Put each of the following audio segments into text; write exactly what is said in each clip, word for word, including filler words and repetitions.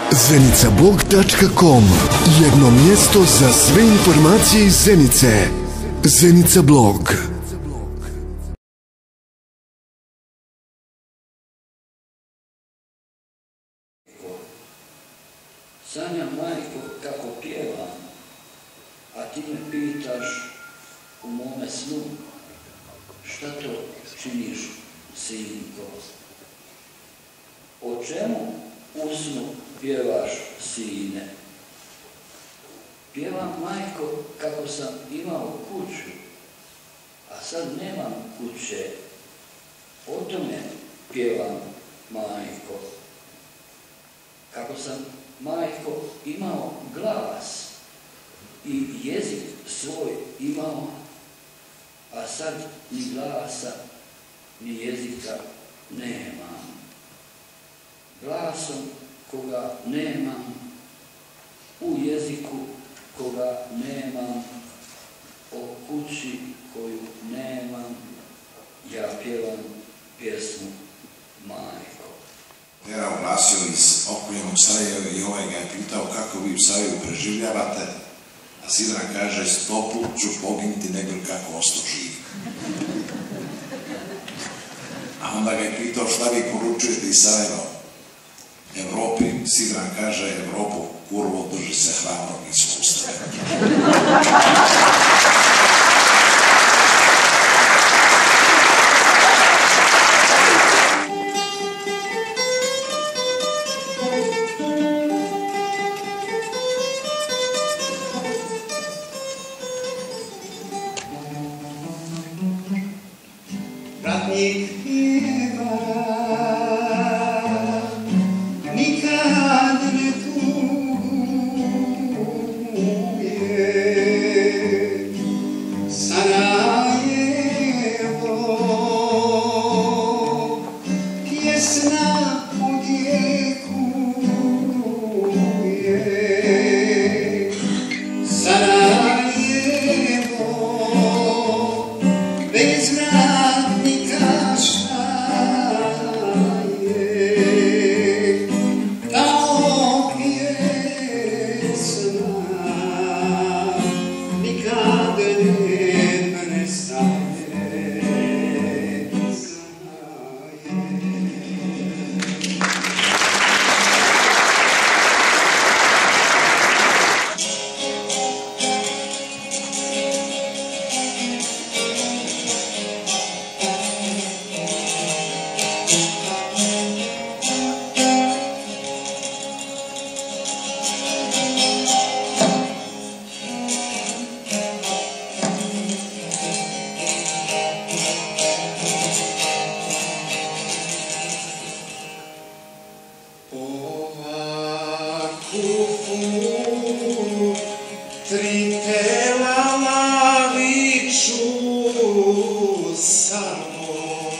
Zenicablog tačka com. Jedno mjesto za sve informacije iz Zenice. Zenica blog. Sanjam, majko, kako pjevam, a ti me pitaš u mome snu, šta to činiš, sinko? O čemu u snu pjevaš, sine? Pjevam, majko, kako sam imao kuću, a sad nemam kuće. O tome pjevam, majko. Kako sam, majko, imao glas i jezik svoj imao, a sad ni glasa, ni jezika nemam. Glasom koga nemam, u jeziku koga nemam, o kući koju nemam, ja pjevam pjesmu, majko. Era oglasio iz Okujenog Sarajeva i ovaj ga je pitao kako vi u Sarajevu preživljavate, a Sidran kaže sto put ću poginuti nego kako osto živ. A onda ga je pitao šta vi poručujete iz Sarajeva Evropi, Sidran kaže Evropu kurvo drži se hrabrog iskustva. Ratnik pjeva, nikad ne tuguje. Sarajevo, pjesna odjekuje. Sarajevo, bez vratnika šta je, kao pjesma nikad ne prestaje. Tri tela laviču samo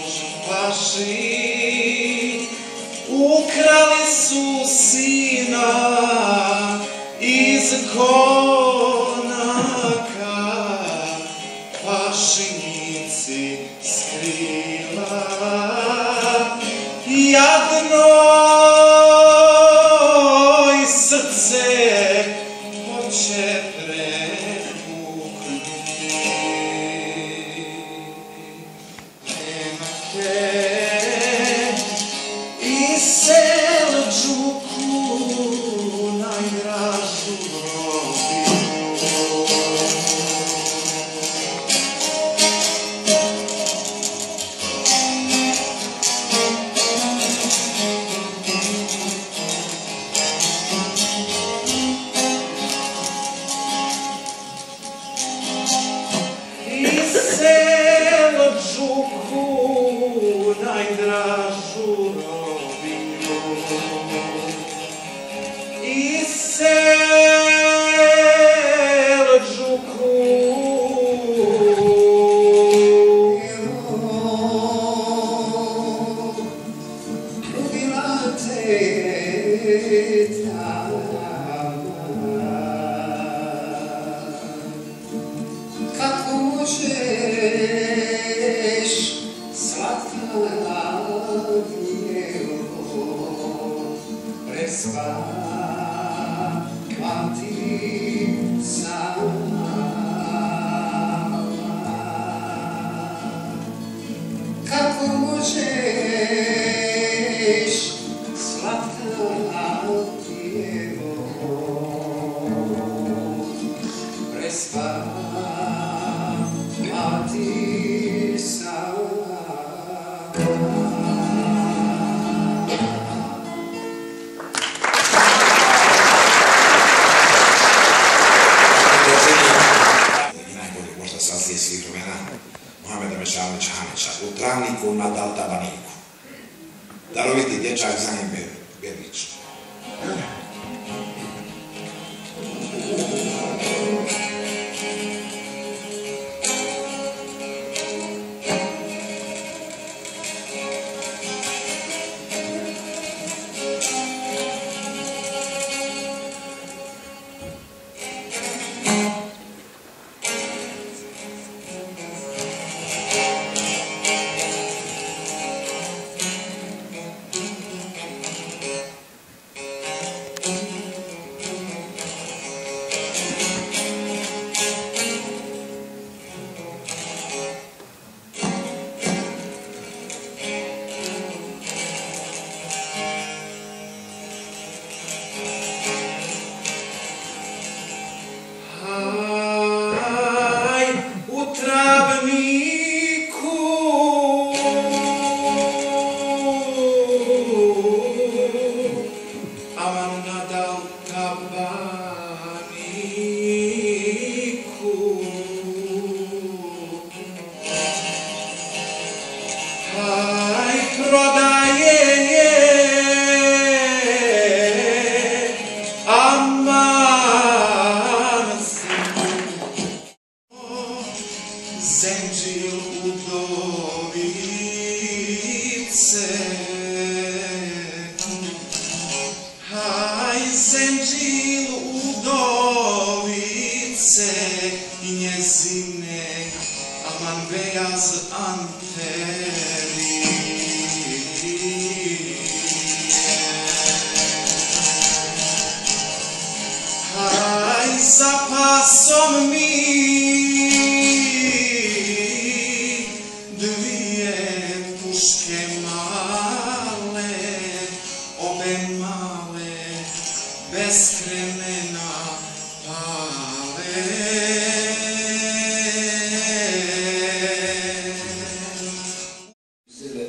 žpaši, ukrali su sina iz konaka, pašinici skrila jadno i srce hoće prepuknuti. Nema te i Selđuku najdražu rodinu. Selđuku najdražu rodinu i Selđuku ljubila te tama. Kako možeš slatka djevo prespati Kako možeš slatka tijelo prespavati sam? Svih vremena Mohameda Mešanovića Hamića u Travniku nad Altabaniku. Daroviti dječak Zanim Berbić. Zenđil udovice, haj zenđil udovice i njezine aman bejaz anteri. Haj za pasom mi bez kremena pale. Sebe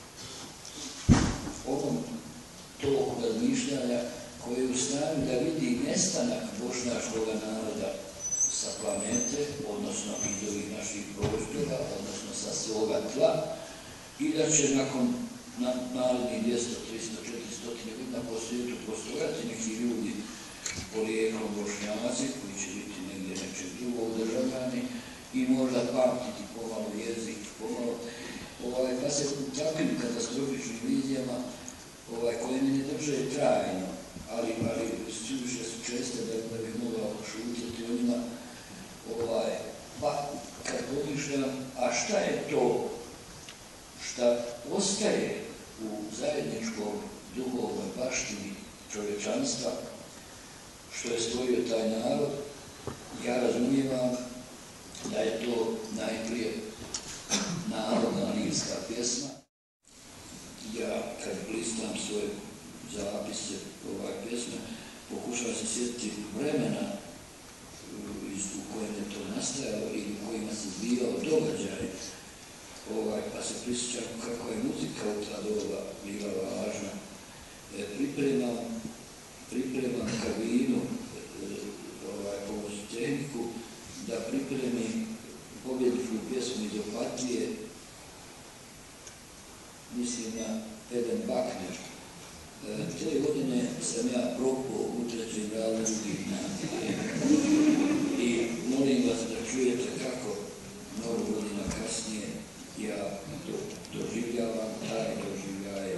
ovom toku razmišljanja koji je u stanju da vidi nestanak bošnjačkog naroda sa planete, odnosno iz ovih naših prostora, odnosno sa svoga tla, i da će nakon narednih dvjesto, tristo, četiristo godina po svijetu postojati neki ljudi porijeklom Bošnjaci koji će biti negdje nečeg drugog državljani i možda pamtiti pomalo jezik, pomalo, ovaj, pa se u takvim katastrofičnim vizijama ovaj, koje mi ne drže trajno, ali, ali suviše su česte da, da bih mogao šutiti o njima, ovaj, pa kad pomišljam, a šta je to šta ostaje u zajedničkom duhovnoj baštini čovječanstva, što je stvorio taj narod, ja razumijem da je to najprije narodna lirska pjesma. Ja kad listam svoje zapise ovaj pjesme, pokušavam se sjetiti vremena u kojem je to nastajalo i u kojima se zbivao događaj. Ovaj, pa se prisjećam kako je muzika u ta doba bila važna. E, pripremam, pripremam kabinu, e, ovaj, pomoću tehniku, da pripremim pobjedničku pjesmu iz Opatije, mislim na Eden Bakner. E, te godine sam ja propao u trećem razredu gimnazije i molim vas da čujete kako mnogo godina kasnije ja to doživljavam, taj doživljaje.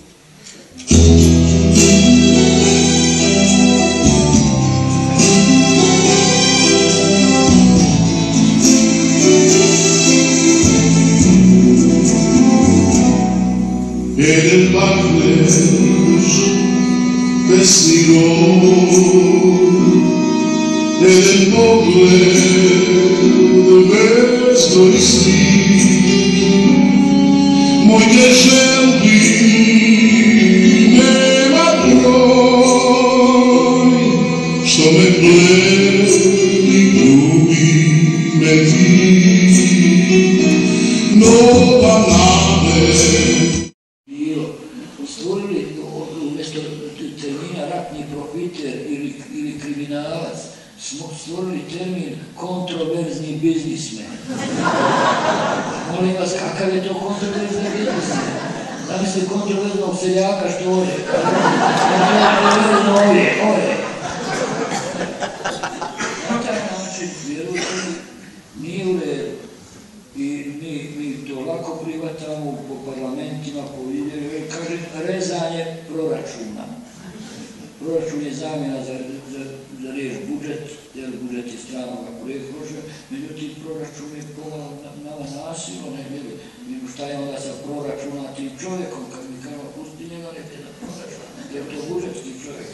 Eden Bakner, pesni rod, Jeden pogled bezkorisni, moj želbi nema broj, što me pleni ljubi me ti, nova nade. Bilo, stvorili umjesto termina ratni profiter ili, ili kriminalac, smo stvorili termin kontroverzni biznismen. Molim vas, kakav je to kontroverzni biznismen? Zamislite kontroverznog seljaka što ode. Kontroverzno ovdje, ovdje. Na taj način, vjerujte mi, nije u redu. I mi, mi to lako privatamo po parlamentima, po vidjelu, kaže rezanje proračuna. Proračun je zamjena za, za, za riječ budžet, jer budžet je strano kako rijek može, međutim proračun je pomalo nama nasilno, ne vjeli. Šta je onda sa proračunatim čovjekom, kad mi kao pusti njega neke za proračun, jer to budžetski čovjek.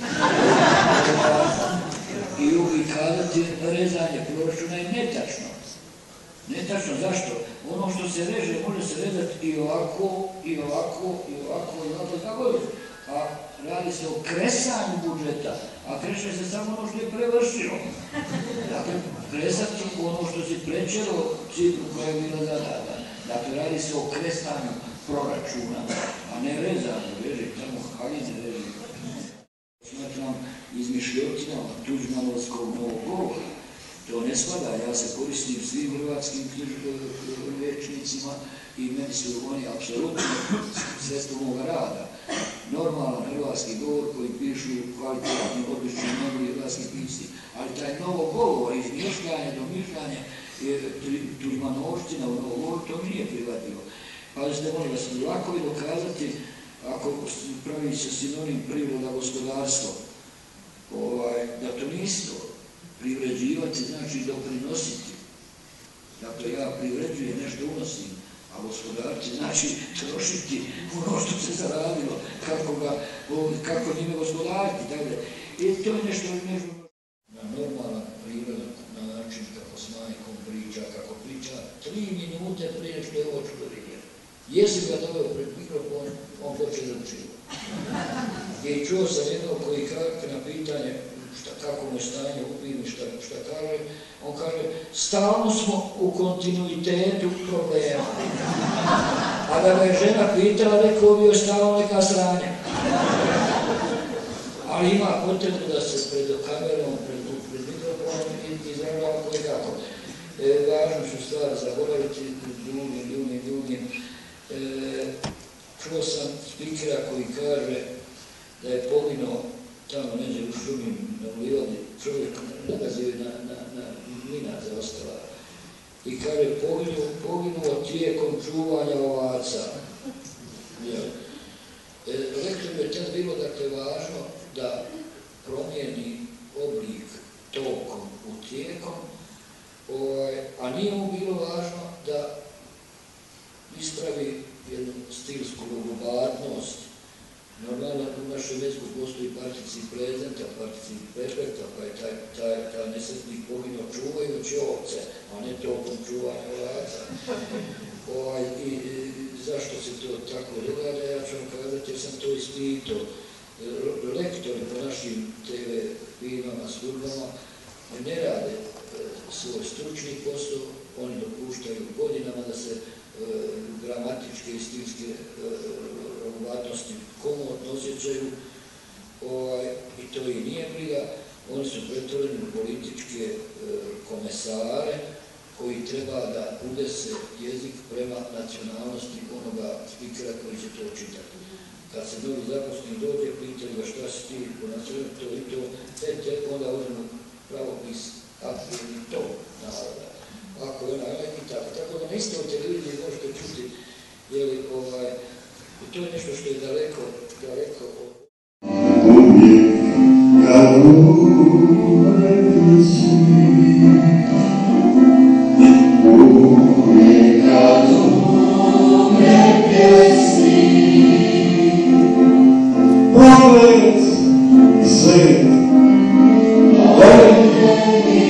I uvijek kazati rezanje proračuna je netačno. Netačno, zašto? Ono što se reže, može se rezati i ovako, i ovako, i ovako, i ovako, tako je. A radi se o kresanju budžeta, a kreše se samo ono što je prevršilo. Dakle, kresati ono što si prečelo cifru koja je bila zadata. Dakle, radi se o kresanju proračuna, a ne rezanju, reži, tamo haljine reži. Smatram izmišljotinama tuđmanovskog novog govora. To ne spada, ja se koristim svim hrvatskim rečnicima i meni su oni apsolutno sredstvo moga rada. Normalan hrvatski govor koji pišu kvalitetni, odlični, mnogi hrvatski pisci, ali taj novo govor, izmišljanje, domišljanje, tuđmanovština u novo govor, to mi nije prihvatljivo. Pazite, molim vas, lako je dokazati, ako pravi se sinonim priroda gospodarstvo, da to nisi to. Privređivati znači doprinositi. Dakle, ja privređujem, nešto unosim, a gospodarci znači trošiti ono što se zaradilo, kako, ga, kako njime gospodariti. Dakle, i to je nešto nešto na normalan prirodan način kako s majkom priča, kako priča tri minute prije što je ovo čudo vidjeti. Jesi ga doveo pred mikrofon, on počne da učiva. I čuo sam jednog koji na pitanje šta, kako mu je stanje upivni, šta, šta kaže, on kaže, stalno smo u kontinuitetu problema. A da ga je žena pitala, rekao bi joj stalno neka sranja. Ali ima potrebu da se pred kamerom, pred, pred mikrofonom izražava koji kako. E, važno ću stvar zaboraviti, ljubim, ljubim, ljubim. E, čuo sam spikera koji kaže da je poginuo tamo neđe u šumi na livadi, čovjek nagazio na, na, na mina zaostala. I kaže, poginuo, poginuo tijekom čuvanja ovaca. Ja. E, rekli mi je tad bilo dakle važno da promijeni oblik tokom u tijekom, ovaj, a nije mu bilo važno da ispravi jednu stilsku logobatnost. Normalno, u našoj jeziku postoji particip prezenta, particip perfekta, pa je taj, taj, taj nesretnik poginuo čuvajući ovce, a ne tokom čuvanja ovaca. Ovaj, i, i zašto se to tako događa, ja ću vam kazati jer sam to ispitao. Lektori po našim te ve firmama, službama ne rade e, svoj stručni posao, oni dopuštaju godinama da se e, gramatičke i stilske e, rogobatnosti komotno osjećaju ovaj, i to i nije briga. Oni su pretvoreni u političke e, komesare koji treba da udese jezik prema nacionalnosti onoga spikera koji će to čitati. Kad se novi zaposleni dođe, pitaju ga šta si ti po nacionalnosti, to i to, te, te, onda uzmemo pravopis, ako je to naroda. Ako je ona i tako. Tako da na istoj televiziji možete čuti, jeli, ovaj, i to je nešto što je daleko, daleko od... Pogled svet, pogled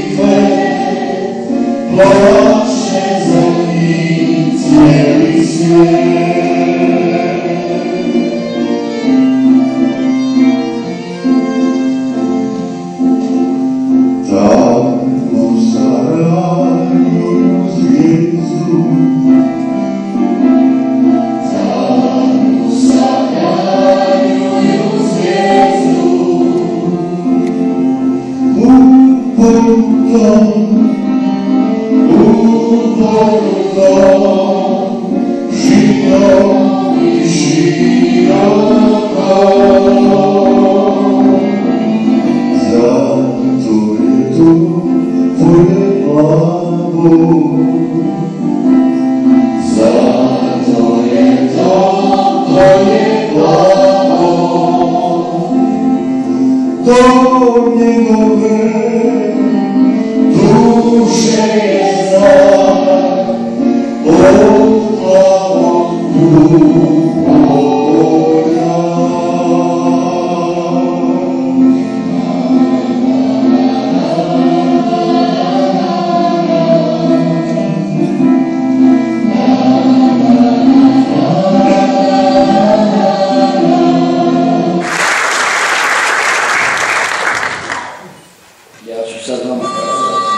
Ja ću sad vama kazati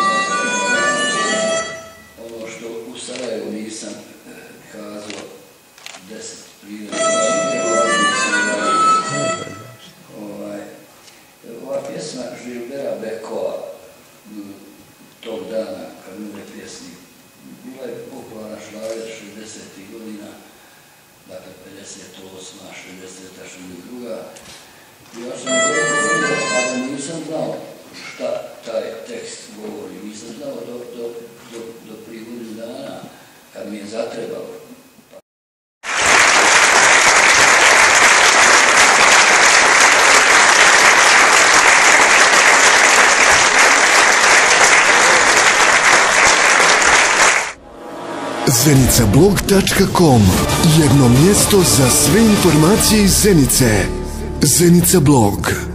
ono što u Sarajevu nisam kazao deset primjera. Ovaj, ova pjesma Žilbera Bekova tog dana kad umre pjesnik bila je popularna šlager šezdesetih godina, dakle pedeset osma, šezdeseta, šezdeset druga. Ja sam govorio, ali nisam znao šta taj tekst govori. Nisam znao do, do, do, do prije godinu dana kad mi je zatrebalo. zenica blog tačka com, jedno mjesto za sve informacije iz Zenice. Zenica blog.